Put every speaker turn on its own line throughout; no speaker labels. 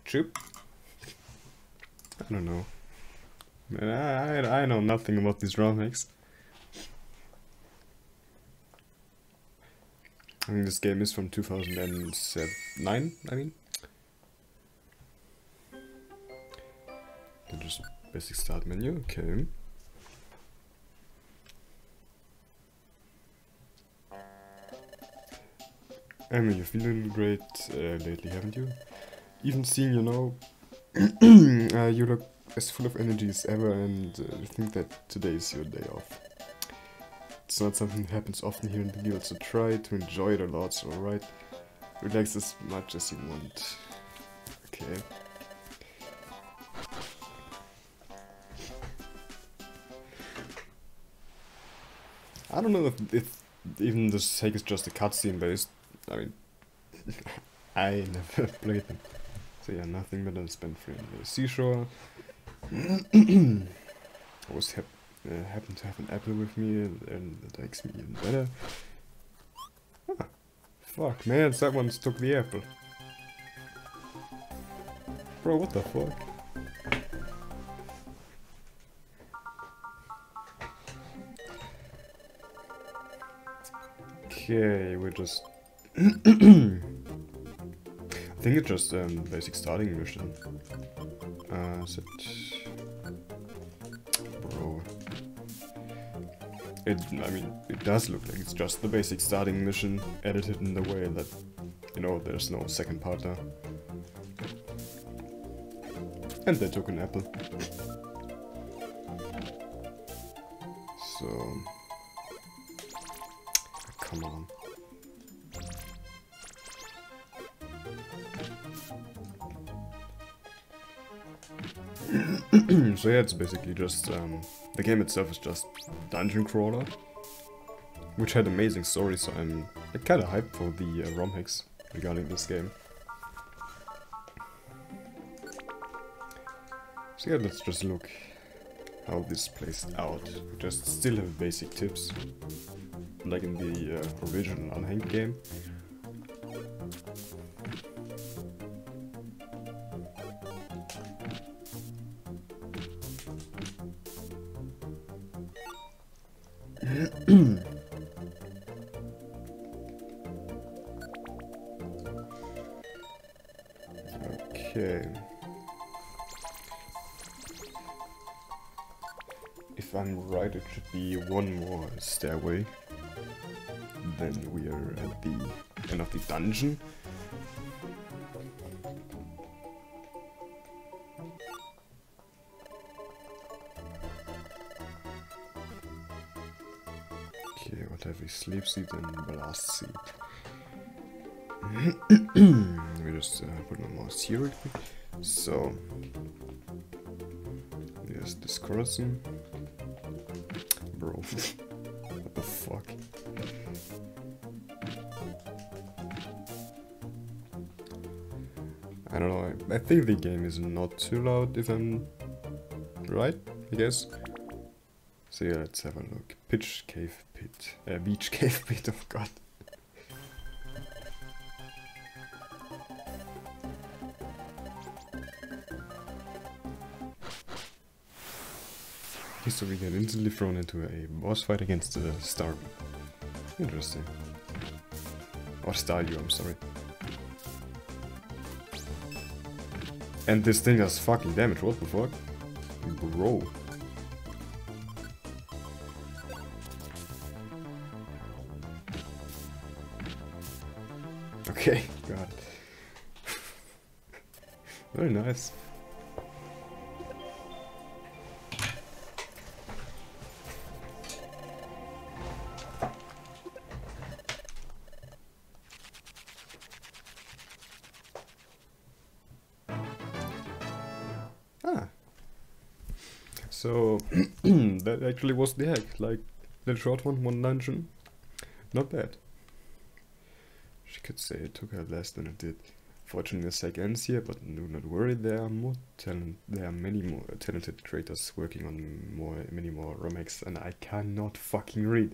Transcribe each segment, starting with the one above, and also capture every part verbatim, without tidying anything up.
Chip? I don't know. Man, I, I, I know nothing about these ROM hacks. I think this game is from two thousand nine, I mean. And just basic start menu, okay. I mean, you're feeling great uh, lately, haven't you? Even seeing, you know, uh, you look as full of energy as ever, and uh, I think that today is your day off. It's not something that happens often here in the guild, so try to enjoy it a lot, so alright? Relax as much as you want. Okay. I don't know if, if even this hack is just a cutscene based. I mean, I never played them. So yeah, nothing better than spend free on the seashore. I was hap uh, happen to have an apple with me, and that makes me even better. Ah, fuck, man, someone took the apple. Bro, what the fuck? Okay, we're just... I think it's just um, basic starting mission. Uh, is it... Bro... It, I mean, it does look like it's just the basic starting mission, edited in the way that, you know, there's no second part there. And they took an apple. So... Come on. So yeah, it's basically just, um, the game itself is just Dungeon Crawler, which had amazing stories, so I'm kinda hyped for the uh, ROM hacks regarding this game. So yeah, let's just look how this plays out. We just still have basic tips, like in the uh, original Unhanged game. Okay. If I'm right, it should be one more stairway. Then we are at the end of the dungeon. Okay, what have we? Sleep seat and blast seat. Let me just uh, put my mouse here real quick. So, there's this crossing. Bro, what the fuck? I don't know, I, I think the game is not too loud if I'm right, I guess. So yeah, let's have a look. Pitch cave pit. Uh, beach cave pit, oh god. So we get instantly thrown into a boss fight against the Star. Interesting. Or Staryu, I'm sorry. And this thing does fucking damage, what the fuck? Bro. Okay, got it. Very nice. Ah. So, that actually was the hack, like, the short one, one dungeon. Not bad. She could say it took her less than it did. Fortunately, the hack ends here, but do not worry, there are more talent. There are many more talented creators working on more, many more ROM hacks, and I cannot fucking read.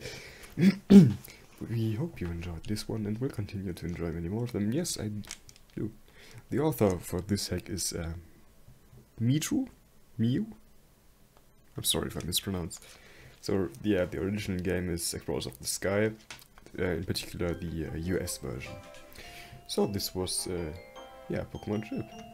We hope you enjoyed this one, and will continue to enjoy many more of them. Yes, I do. The author for this hack is uh, Michu? Miu? I'm sorry if I mispronounced. So yeah, the original game is Explorers of the Sky, uh, in particular the uh, U S version. So this was, uh, yeah, Pokemon Chip.